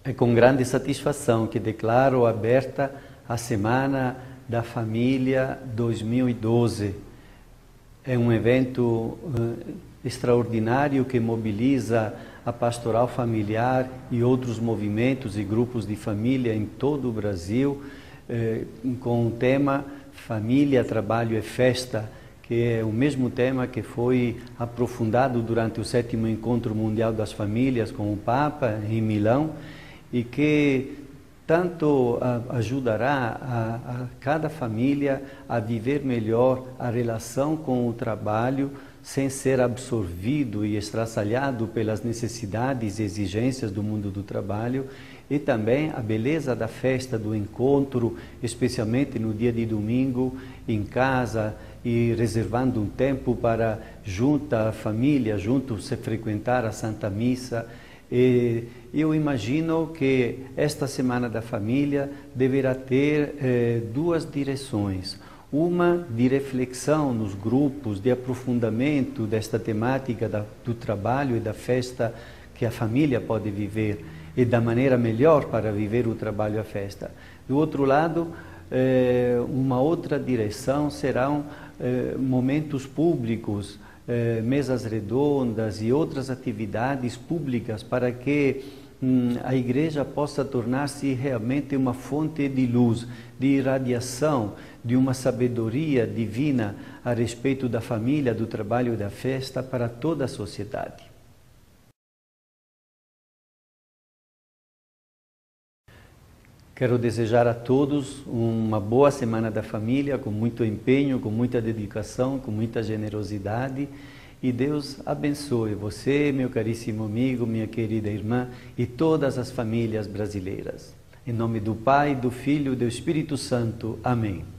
É com grande satisfação que declaro aberta a Semana da Família 2012. É um evento extraordinário que mobiliza a pastoral familiar e outros movimentos e grupos de família em todo o Brasil, com o tema Família, Trabalho e Festa, que é o mesmo tema que foi aprofundado durante o 7º Encontro Mundial das Famílias com o Papa em Milão, e que tanto ajudará a cada família a viver melhor a relação com o trabalho, sem ser absorvido e estraçalhado pelas necessidades e exigências do mundo do trabalho, e também a beleza da festa, do encontro, especialmente no dia de domingo, em casa, e reservando um tempo para, junto à família, junto se frequentar a Santa Missa. E eu imagino que esta Semana da Família deverá ter duas direções. Uma de reflexão nos grupos, de aprofundamento desta temática do trabalho e da festa que a família pode viver e da maneira melhor para viver o trabalho e a festa. Do outro lado, uma outra direção serão momentos públicos, mesas redondas e outras atividades públicas para que a igreja possa tornar-se realmente uma fonte de luz, de irradiação, de uma sabedoria divina a respeito da família, do trabalho e da festa para toda a sociedade. Quero desejar a todos uma boa Semana da Família, com muito empenho, com muita dedicação, com muita generosidade. E Deus abençoe você, meu caríssimo amigo, minha querida irmã, e todas as famílias brasileiras. Em nome do Pai, do Filho e do Espírito Santo. Amém.